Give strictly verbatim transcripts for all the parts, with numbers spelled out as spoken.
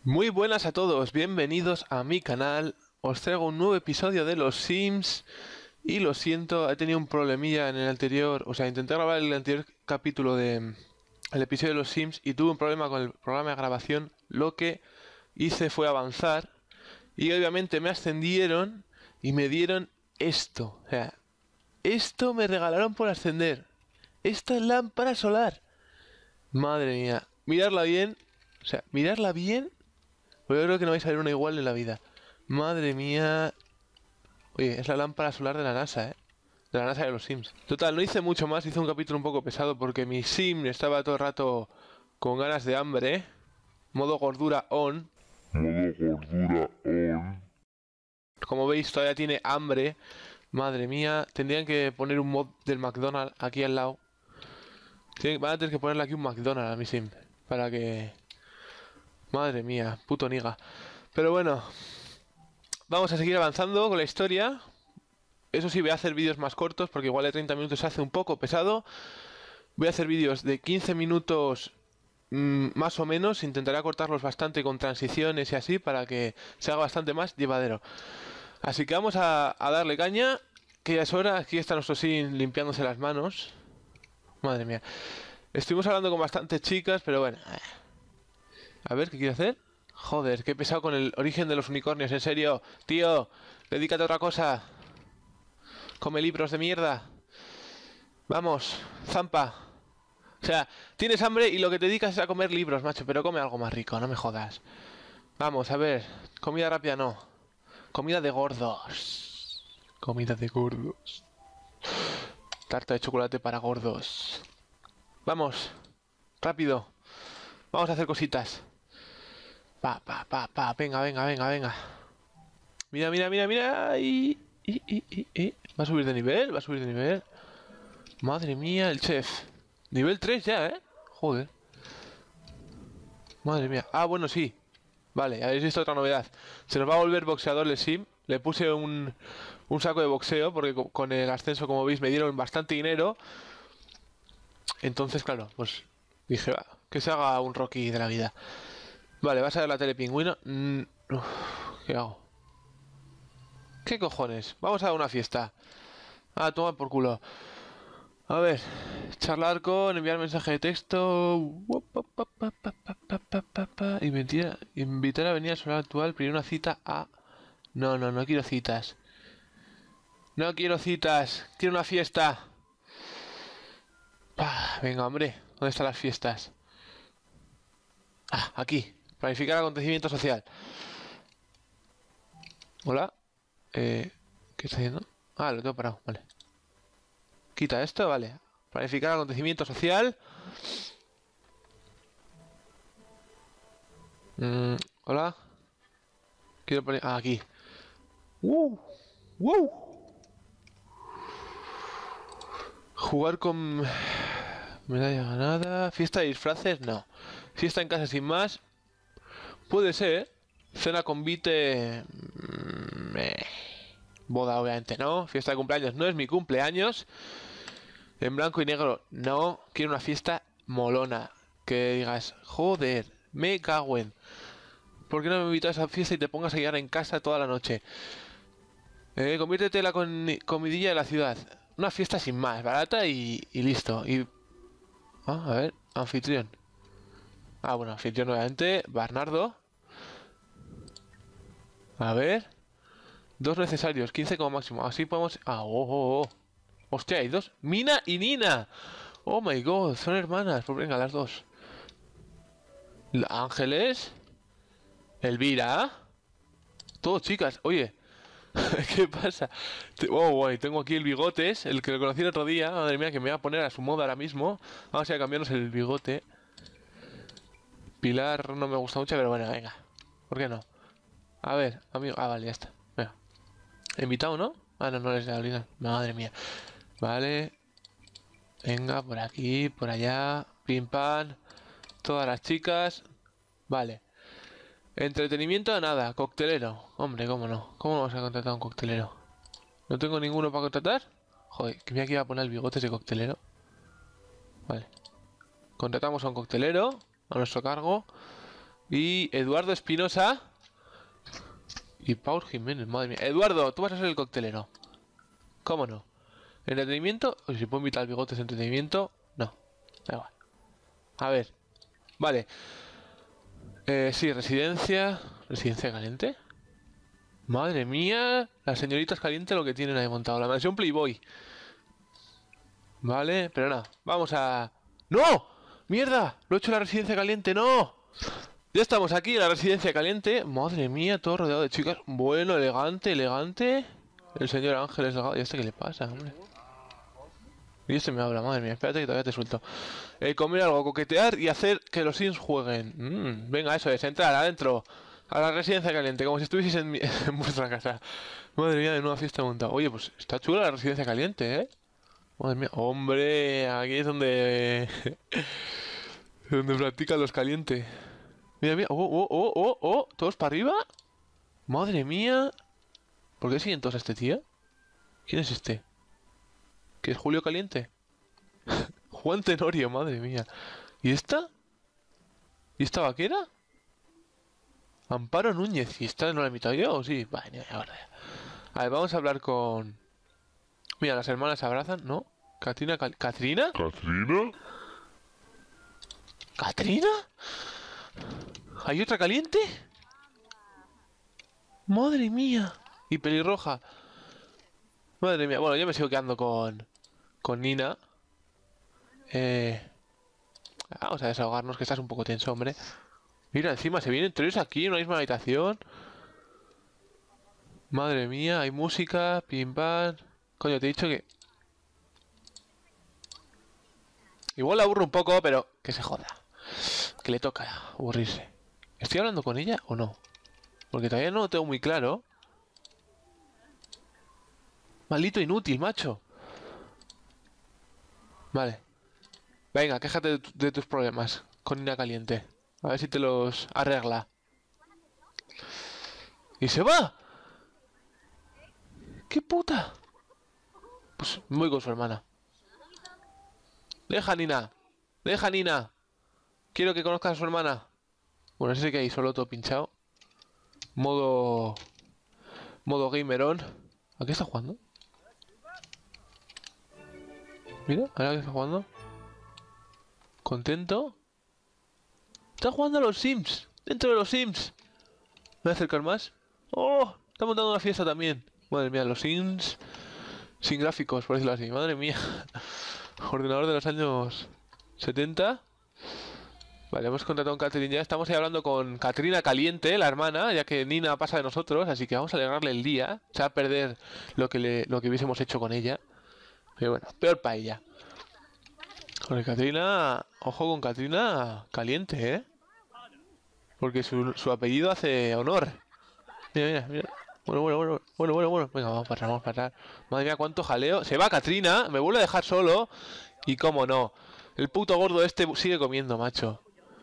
Muy buenas a todos, bienvenidos a mi canal. Os traigo un nuevo episodio de Los Sims. Y lo siento, he tenido un problemilla en el anterior. O sea, intenté grabar el anterior capítulo de el episodio de Los Sims y tuve un problema con el programa de grabación. Lo que hice fue avanzar y obviamente me ascendieron y me dieron esto. O sea, esto me regalaron por ascender. Esta es lámpara solar. Madre mía, mirarla bien. O sea, mirarla bien. Pues yo creo que no vais a ver una igual en la vida. Madre mía. Oye, es la lámpara solar de la NASA, ¿eh? De la NASA de los Sims. Total, no hice mucho más. Hice un capítulo un poco pesado porque mi Sim estaba todo el rato con ganas de hambre, ¿eh? Modo gordura on. Modo gordura on. Como veis, todavía tiene hambre. Madre mía. Tendrían que poner un mod del McDonald's aquí al lado. Tienen, van a tener que ponerle aquí un McDonald's a mi Sim. Para que... Madre mía, puto niga. Pero bueno, vamos a seguir avanzando con la historia. Eso sí, voy a hacer vídeos más cortos porque igual de treinta minutos se hace un poco pesado. Voy a hacer vídeos de quince minutos mmm, más o menos. Intentaré cortarlos bastante con transiciones y así para que se haga bastante más llevadero. Así que vamos a, a darle caña, que ya es hora. Aquí está nuestro Sim limpiándose las manos. Madre mía. Estuvimos hablando con bastantes chicas, pero bueno. A ver, ¿qué quiere hacer? Joder, qué pesado con el origen de los unicornios, en serio. Tío, dedícate a otra cosa. Come libros de mierda. Vamos, zampa. O sea, tienes hambre y lo que te dedicas es a comer libros, macho. Pero come algo más rico, no me jodas. Vamos, a ver. Comida rápida no. Comida de gordos. Comida de gordos. Tarta de chocolate para gordos. Vamos, rápido. Vamos a hacer cositas. Pa, pa, pa, pa, venga, venga, venga, venga. Mira, mira, mira, mira. Y, y, y, y, y. Va a subir de nivel, va a subir de nivel. Madre mía, el chef. Nivel tres ya, ¿eh? Joder. Madre mía. Ah, bueno, sí. Vale, habéis visto otra novedad. Se nos va a volver boxeador el Sim. Le puse un, un saco de boxeo porque con el ascenso, como veis, me dieron bastante dinero. Entonces, claro, pues dije, va, que se haga un Rocky de la vida. Vale, vas a ver la tele pingüino. Mm, uf, ¿qué hago? ¿Qué cojones? Vamos a dar una fiesta. Ah, toma por culo. A ver, charlar con, enviar mensaje de texto. Invitar, invitar a venir al solar actual, pedir una cita a... No, no, no quiero citas. No quiero citas, quiero una fiesta. Ah, venga, hombre, ¿dónde están las fiestas? Ah, aquí. Planificar acontecimiento social. Hola. Eh, ¿Qué está haciendo? Ah, lo tengo parado, vale. Quita esto, vale. Planificar acontecimiento social. Mm, hola. Quiero poner... Ah, aquí. ¡Uh! ¡Wow! Jugar con... Medalla ganada. Fiesta de disfraces, no. Fiesta en casa sin más. Puede ser. Cena con Vite. Eh. Boda, obviamente no. Fiesta de cumpleaños no es mi cumpleaños. En blanco y negro no. Quiero una fiesta molona. Que digas, joder, me cago en. ¿Por qué no me invitas a esa fiesta y te pongas a quedar en casa toda la noche? Eh, conviértete en la con comidilla de la ciudad. Una fiesta sin más, barata y, y listo. Y. Ah, a ver, anfitrión. Ah, bueno, anfitrión nuevamente. Bernardo. A ver. Dos necesarios, quince como máximo. Así podemos... Ah, oh, oh, oh. Hostia, hay dos. Mina y Nina. Oh my god, son hermanas. Pues venga, las dos. La Ángeles. Elvira. Todo chicas. Oye. ¿Qué pasa? Oh, guay, tengo aquí el bigotes. El que lo conocí el otro día. Madre mía, que me voy a poner a su moda ahora mismo. Vamos a ir a cambiarnos el bigote. Pilar no me gusta mucho, pero bueno, venga. ¿Por qué no? A ver, amigo. Ah, vale, ya está. Venga. ¿Invitado, no? Ah, no, no les da olvidar. Madre mía. Vale. Venga, por aquí, por allá. Pim pam. Todas las chicas. Vale. Entretenimiento, nada. Coctelero. Hombre, cómo no. ¿Cómo vamos a contratar a un coctelero? ¿No tengo ninguno para contratar? Joder, que me aquí iba a poner el bigote de coctelero. Vale. Contratamos a un coctelero. A nuestro cargo. Y Eduardo Espinosa. Y Paul Jiménez, madre mía. Eduardo, tú vas a ser el coctelero. ¿Cómo no? ¿Entretenimiento? O si puedo invitar al Bigotes entretenimiento. No, da igual. A ver. Vale. Eh, sí, residencia. ¿Residencia caliente? Madre mía. Las señoritas calientes lo que tienen ahí montado. La mansión Playboy. Vale, pero nada. Vamos a... ¡No! ¡Mierda! Lo he hecho en la residencia caliente, ¡no! Ya estamos aquí en la residencia caliente. Madre mía, todo rodeado de chicas. Bueno, elegante, elegante. El señor Ángeles Delgado. ¿Y este qué le pasa, hombre? Y este me habla, madre mía. Espérate que todavía te suelto. Eh, comer algo, coquetear y hacer que los Sims jueguen. Mm, venga, eso es, entrar adentro. A la residencia caliente, como si estuvieseis en, mi, en vuestra casa. Madre mía, de nueva fiesta montada. Oye, pues está chula la residencia caliente, ¿eh? Madre mía. Hombre, aquí es donde... donde practican los calientes. Mira, mira. Oh, oh, oh, oh, oh. ¿Todos para arriba? Madre mía. ¿Por qué siguen todos a este tío? ¿Quién es este? ¿Qué es Julio Caliente? Juan Tenorio, madre mía. ¿Y esta? ¿Y esta vaquera? Amparo Núñez. ¿Y esta no la he invitado yo o sí? Vale, ni ahora ya. A ver, vamos a hablar con... Mira, las hermanas se abrazan, ¿no? Catrina, Cal... ¿Catrina? ¿Catrina? ¿Catrina? ¿Hay otra caliente? Madre mía. Y pelirroja. Madre mía. Bueno, yo me sigo quedando con... Con Nina. Eh... Vamos a desahogarnos, que estás un poco tenso, hombre. Mira, encima se vienen tres aquí en una misma habitación. Madre mía, hay música, pim pam. Coño, te he dicho que... Igual la aburro un poco, pero que se joda. Que le toca aburrirse. ¿Estoy hablando con ella o no? Porque todavía no lo tengo muy claro. Maldito inútil, macho. Vale. Venga, quéjate de, tu- de tus problemas con Nina Caliente. A ver si te los arregla. ¡Y se va! ¡Qué puta! Pues me voy con su hermana. Deja, Nina. Deja, Nina. Quiero que conozcas a su hermana. Bueno, ese que hay solo todo pinchado. Modo... Modo gamerón. ¿A qué está jugando? Mira, ahora que está jugando. Contento. Está jugando a los Sims. Dentro de los Sims. ¿Me voy a acercar más? ¡Oh! Está montando una fiesta también. Madre mía, los Sims... Sin gráficos, por decirlo así. Madre mía. Ordenador de los años setenta. Vale, hemos contratado a Catherine ya. Estamos ahí hablando con Catrina Caliente, la hermana, ya que Nina pasa de nosotros, así que vamos a alegrarle el día. Se va a perder lo que, le, lo que hubiésemos hecho con ella. Pero bueno, peor para ella. Con Catrina... Ojo con Catrina Caliente, ¿eh? Porque su, su apellido hace honor. Mira, mira, mira. Bueno, bueno, bueno, bueno, bueno, bueno. Venga, vamos para atrás, vamos para atrás. Madre mía, cuánto jaleo. Se va Catrina, me vuelve a dejar solo. Y cómo no. El puto gordo este sigue comiendo, macho.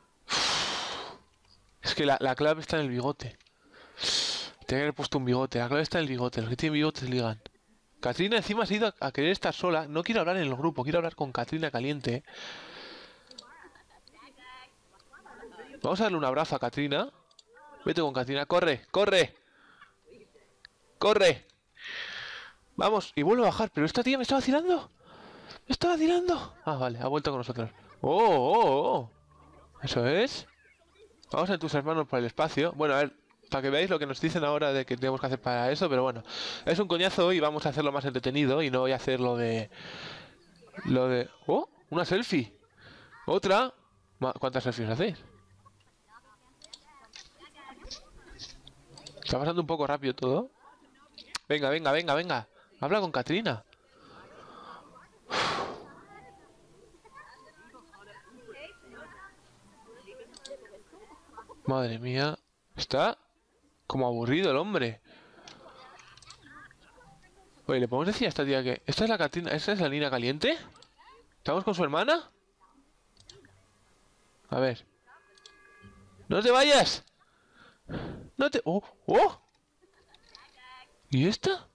Es que la, la clave está en el bigote. Tenía que haber puesto un bigote. La clave está en el bigote. Los que tienen bigotes ligan. Catrina encima se ha ido a, a querer estar sola. No quiero hablar en el grupo. Quiero hablar con Catrina Caliente. Vamos a darle un abrazo a Catrina. Vete con Catrina. Corre, corre. Corre. Vamos. Y vuelve a bajar. Pero esta tía me está vacilando. Me está vacilando. Ah, vale. Ha vuelto con nosotros. Oh, oh, oh. Eso es. Vamos a entusiasmarnos por el espacio. Bueno, a ver, para que veáis lo que nos dicen ahora de que tenemos que hacer para eso, pero bueno. Es un coñazo y vamos a hacerlo más entretenido y no voy a hacer lo de... Lo de... ¡Oh! Una selfie. Otra. Ma- ¿Cuántas selfies hacéis? Está pasando un poco rápido todo. Venga, venga, venga, venga. Habla con Catrina. Madre mía. Está como aburrido el hombre. Oye, ¿le podemos decir a esta tía que... ¿Esta es la Catrina? ¿Esta es la Nina Caliente? ¿Estamos con su hermana? A ver. ¡No te vayas! ¡No te... ¡Oh! ¡Oh! ¿Y esta?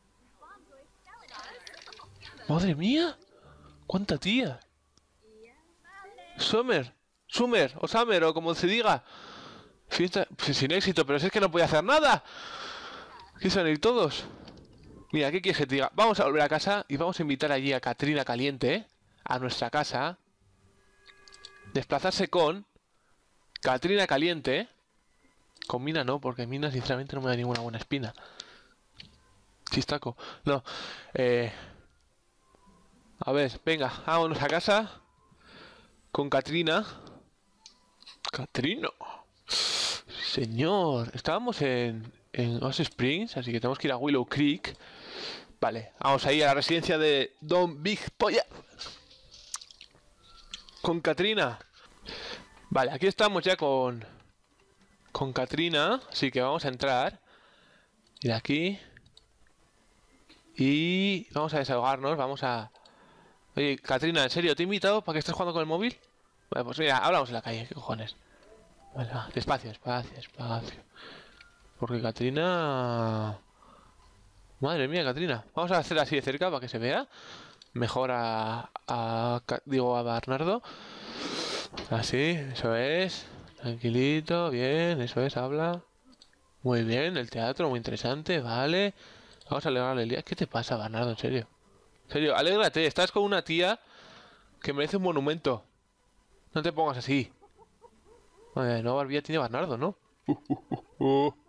¡Madre mía! ¡Cuánta tía! Summer. Summer. O Summer, o como se diga. Fiesta pues, sin éxito, pero si es que no podía hacer nada. ¿Quieren ir todos? Mira, ¿qué quieres que te diga? Vamos a volver a casa y vamos a invitar allí a Katrina Caliente, ¿eh? A nuestra casa. Desplazarse con Katrina Caliente, ¿eh? Con Mina no, porque Mina sinceramente no me da ninguna buena espina. Chistaco. No. Eh... A ver, venga, vámonos a casa. Con Katrina. Katrina. Señor. Estábamos en, en Oz Springs, así que tenemos que ir a Willow Creek. Vale, vamos a ir a la residencia de Don Big Polla. Con Katrina. Vale, aquí estamos ya con... Con Katrina, así que vamos a entrar. Ir aquí. Y vamos a desahogarnos, vamos a... Oye, Katrina, ¿en serio? ¿Te he invitado para que estés jugando con el móvil? Vale, pues mira, hablamos en la calle, ¿qué cojones? Vale, va, despacio, despacio, despacio. Porque Katrina... Madre mía, Katrina. Vamos a hacer así de cerca para que se vea. Mejor a... a digo, a Bernardo. Así, eso es. Tranquilito, bien, eso es, habla. Muy bien, el teatro, muy interesante, vale. Vamos a alegrarle el día. ¿Qué te pasa, Bernardo? En serio. En serio, alégrate, estás con una tía que merece un monumento. No te pongas así. Madre, no, barbilla tiene Bernardo, ¿no? Uh, uh, uh, uh.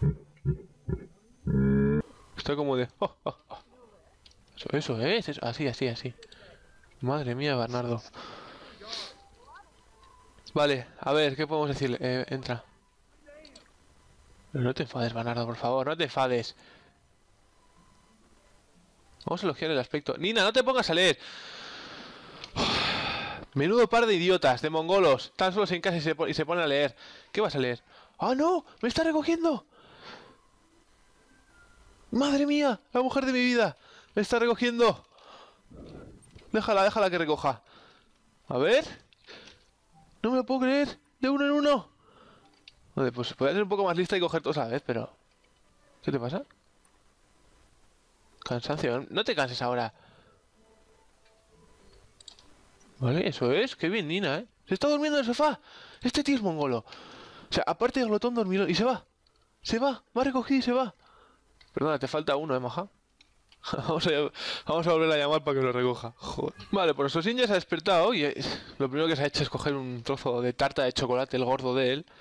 Está como de... Oh, oh, oh. Eso, eso es, eso. Así, así, así. Madre mía, Bernardo. Vale, a ver, ¿qué podemos decirle? Eh, entra. Pero no te enfades, Bernardo, por favor, no te enfades. Vamos a elogiar el aspecto. Nina, no te pongas a leer. Menudo par de idiotas, de mongolos. Están solos en casa y se, y se ponen a leer. ¿Qué vas a leer? ¡Ah, no! ¡Me está recogiendo! ¡Madre mía! ¡La mujer de mi vida! ¡Me está recogiendo! Déjala, déjala que recoja. A ver. No me lo puedo creer. De uno en uno. Vale, pues podría ser un poco más lista y coger todos a la vez, pero... ¿Qué te pasa? Cansancio. No te canses ahora. Vale, eso es. Qué bien, Nina, ¿eh? Se está durmiendo en el sofá. Este tío es mongolo. O sea, aparte de glotón dormido. Y se va. Se va. Me ha recogido y se va. Perdona, te falta uno, ¿eh, maja? vamos, a, vamos a volver a llamar para que lo recoja. Joder. Vale, pues Sosin ya se ha despertado y es, lo primero que se ha hecho es coger un trozo de tarta de chocolate, el gordo de él.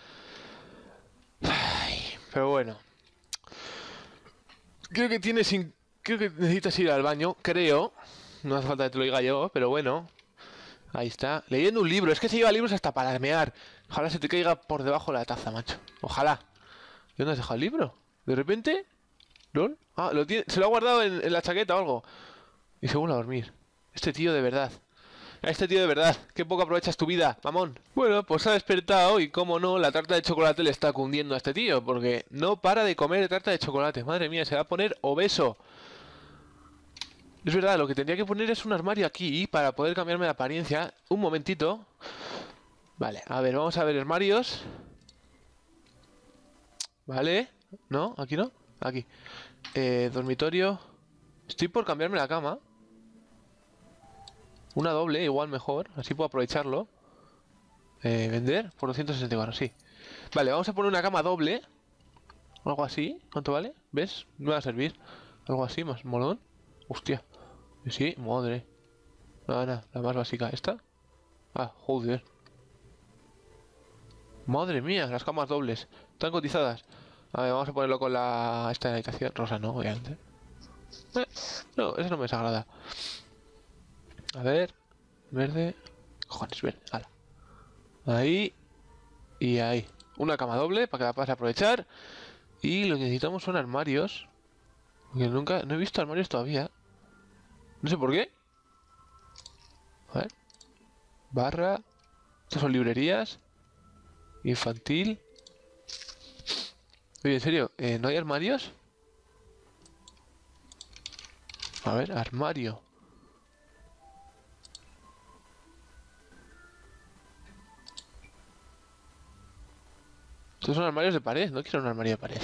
Ay, pero bueno. Creo que tienes... Sin... Creo que necesitas ir al baño, creo. No hace falta que te lo diga yo, pero bueno. Ahí está. Leyendo un libro. Es que se lleva libros hasta para mear. Ojalá se te caiga por debajo la taza, macho. Ojalá. ¿Y dónde has dejado el libro? ¿De repente? ¿Lol? Ah, lo tiene... se lo ha guardado en, en la chaqueta o algo. Y se vuelve a dormir. Este tío de verdad. Este tío de verdad. Qué poco aprovechas tu vida, mamón. Bueno, pues se ha despertado y como no, la tarta de chocolate le está cundiendo a este tío. Porque no para de comer tarta de chocolate. Madre mía, se va a poner obeso. Es verdad, lo que tendría que poner es un armario aquí para poder cambiarme de apariencia. Un momentito. Vale, a ver, vamos a ver armarios. Vale. ¿No? ¿Aquí no? Aquí. Eh, dormitorio. Estoy por cambiarme la cama. Una doble, igual mejor. Así puedo aprovecharlo. Eh, vender por doscientos sesenta y cuatro, sí. Vale, vamos a poner una cama doble. Algo así. ¿Cuánto vale? ¿Ves? Me va a servir. Algo así, más molón. Hostia. Sí, madre. Nada, nada, la más básica. ¿Esta? Ah, joder. Madre mía, las camas dobles. Están cotizadas. A ver, vamos a ponerlo con la... Esta de la habitación. Rosa, no, obviamente. Eh, no, eso no me desagrada. A ver. Verde. Cojones, verde. Hala. Ahí. Y ahí. Una cama doble para que la puedas aprovechar. Y lo que necesitamos son armarios. Porque nunca... No he visto armarios todavía. No sé por qué. A ver. Barra. Estas son librerías. Infantil. Oye, en serio, eh, ¿no hay armarios? A ver, armario. Estos son armarios de pared, no quiero un armario de pared.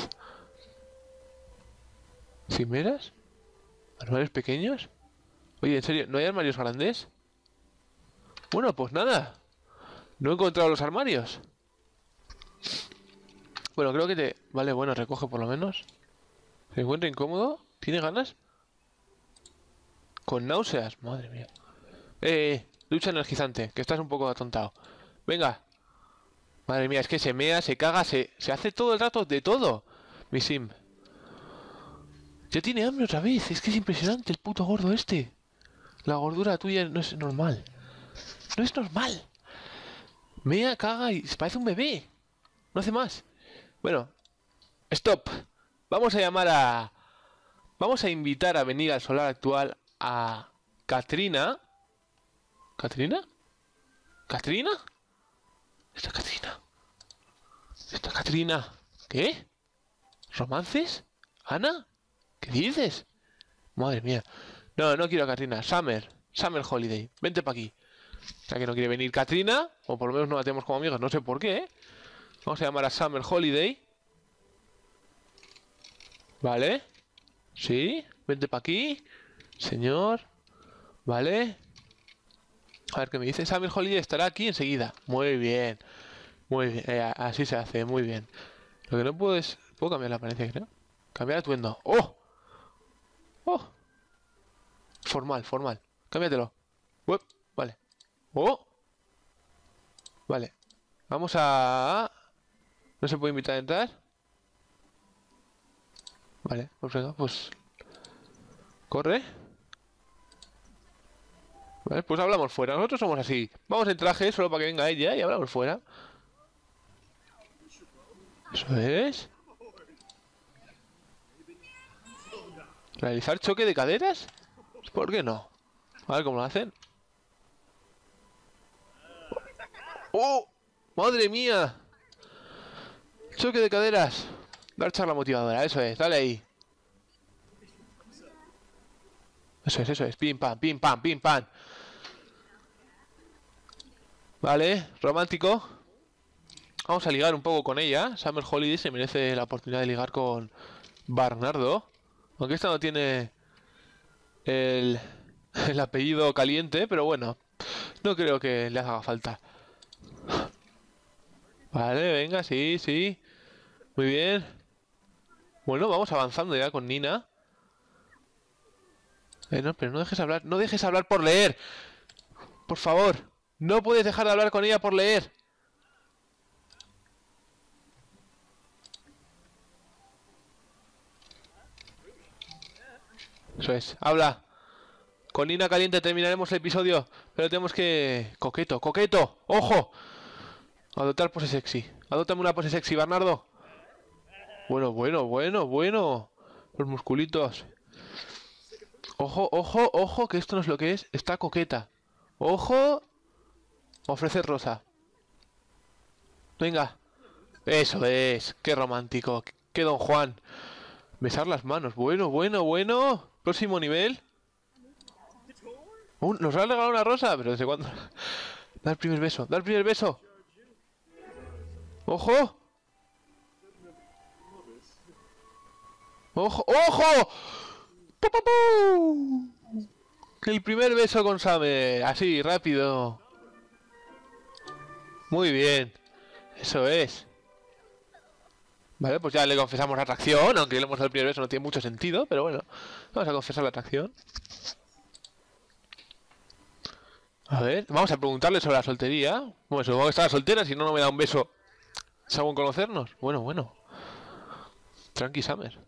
¿Cimeras? ¿Armarios pequeños? Oye, en serio, ¿no hay armarios grandes? Bueno, pues nada. No he encontrado los armarios. Bueno, creo que te... Vale, bueno, recoge por lo menos. ¿Se encuentra incómodo? ¿Tiene ganas? Con náuseas, madre mía. Eh, eh, lucha energizante, que estás un poco atontado. Venga. Madre mía, es que se mea, se caga, se, se hace todo el rato de todo. Mi sim. Ya tiene hambre otra vez, es que es impresionante el puto gordo este. La gordura tuya no es normal. No es normal. Mea, caga y se parece un bebé. No hace más. Bueno, stop. Vamos a llamar a... Vamos a invitar a venir al solar actual a Katrina. ¿Katrina? ¿Katrina? Esta Katrina. Esta Katrina. ¿Qué? ¿Romances? ¿Ana? ¿Qué dices? Madre mía. No, no quiero a Katrina. Summer. Summer Holiday. Vente para aquí. O sea que no quiere venir Katrina. O por lo menos no la tenemos como amigas. No sé por qué, ¿eh? Vamos a llamar a Summer Holiday. Vale. Sí. Vente para aquí. Señor. Vale. A ver qué me dice. Summer Holiday estará aquí enseguida. Muy bien. Muy bien. Eh, así se hace. Muy bien. Lo que no puedo es... Puedo cambiar la apariencia, creo. Cambiar atuendo. ¡Oh! ¡Oh! Formal, formal. Cámbiatelo. Uep, vale. ¡Oh! Vale. Vamos a... ¿No se puede invitar a entrar? Vale, pues venga, pues... Corre. Vale, pues hablamos fuera. Nosotros somos así. Vamos en traje solo para que venga ella y hablamos fuera. Eso es. ¿Realizar choque de caderas? ¿Por qué no? A ver cómo lo hacen. ¡Oh! ¡Madre mía! Choque de caderas. Dar charla motivadora, eso es, dale ahí. Eso es, eso es, pim pam, pim pam, pim pam. Vale, romántico. Vamos a ligar un poco con ella. Summer Holiday se merece la oportunidad de ligar con Bernardo. Aunque esta no tiene el, el apellido caliente, pero bueno, no creo que le haga falta. Vale, venga, sí, sí. Muy bien. Bueno, vamos avanzando ya con Nina. Eh, no, pero no dejes hablar. No dejes hablar por leer. Por favor. No puedes dejar de hablar con ella por leer. Eso es. Habla. Con Nina caliente terminaremos el episodio. Pero tenemos que... Coqueto, coqueto. ¡Ojo! Adoptar pose sexy. Adóptame una pose sexy, Bernardo. Bueno, bueno, bueno, bueno. Los musculitos. Ojo, ojo, ojo, que esto no es lo que es. Está coqueta. Ojo. Ofrece rosa. Venga. Eso es. Qué romántico. Qué don Juan. Besar las manos. Bueno, bueno, bueno. Próximo nivel. Uh, nos ha regalado una rosa. Pero ¿desde cuándo? Da el primer beso. Da el primer beso. ¡Ojo! ¡Ojo! ¡Ojo! ¡Pu, pu, pu! El primer beso con Summer. Así, rápido. Muy bien. Eso es. Vale, pues ya le confesamos la atracción. Aunque le hemos dado el primer beso, no tiene mucho sentido. Pero bueno, vamos a confesar la atracción. A ver, vamos a preguntarle sobre la soltería. Bueno, supongo que estaba soltera, si no, no me da un beso. ¿Según conocernos? Bueno, bueno. Tranqui, Summer.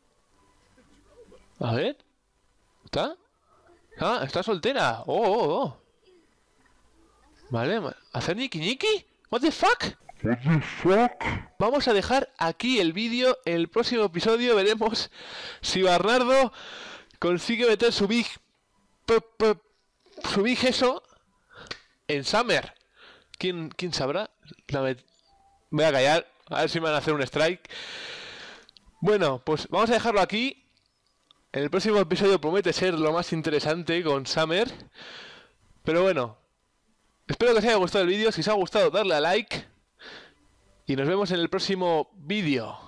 A ver. ¿Está? Ah, está soltera. Oh, oh, oh. Vale, ¿hacer niki niki? What the fuck? What the fuck? Vamos a dejar aquí el vídeo. En el próximo episodio veremos si Bernardo consigue meter su big... P -p su big eso en Summer. ¿Quién, quién sabrá? La met... Voy a callar, a ver si me van a hacer un strike. Bueno, pues vamos a dejarlo aquí. En el próximo episodio promete ser lo más interesante con Summer. Pero bueno, espero que os haya gustado el vídeo. Si os ha gustado, darle a like. Y nos vemos en el próximo vídeo.